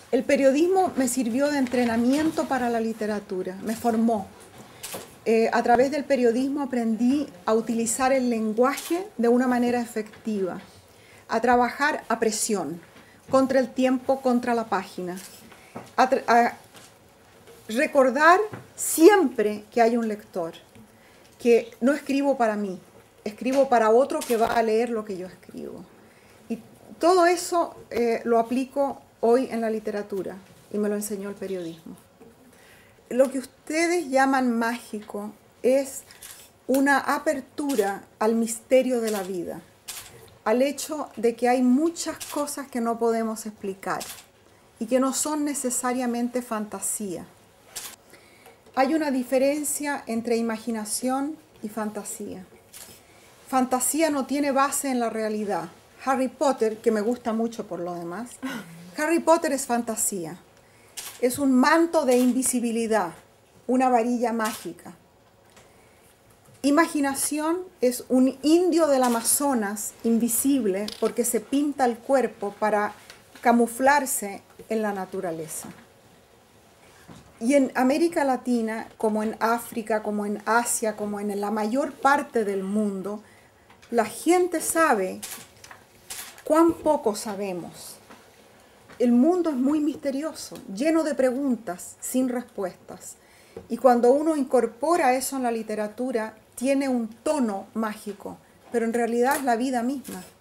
El periodismo me sirvió de entrenamiento para la literatura, me formó. A través del periodismo aprendí a utilizar el lenguaje de una manera efectiva, a trabajar a presión, contra el tiempo, contra la página, a recordar siempre que hay un lector, que no escribo para mí, escribo para otro que va a leer lo que yo escribo. Y todo eso lo aplico hoy en la literatura y me lo enseñó el periodismo. Lo que ustedes llaman mágico es una apertura al misterio de la vida, al hecho de que hay muchas cosas que no podemos explicar y que no son necesariamente fantasía. Hay una diferencia entre imaginación y fantasía. Fantasía no tiene base en la realidad. Harry Potter, que me gusta mucho por lo demás, Harry Potter es fantasía. Es un manto de invisibilidad, una varilla mágica. Imaginación es un indio del Amazonas invisible porque se pinta el cuerpo para camuflarse en la naturaleza. Y en América Latina, como en África, como en Asia, como en la mayor parte del mundo, la gente sabe cuán poco sabemos. El mundo es muy misterioso, lleno de preguntas, sin respuestas. Y cuando uno incorpora eso en la literatura, tiene un tono mágico, pero en realidad es la vida misma.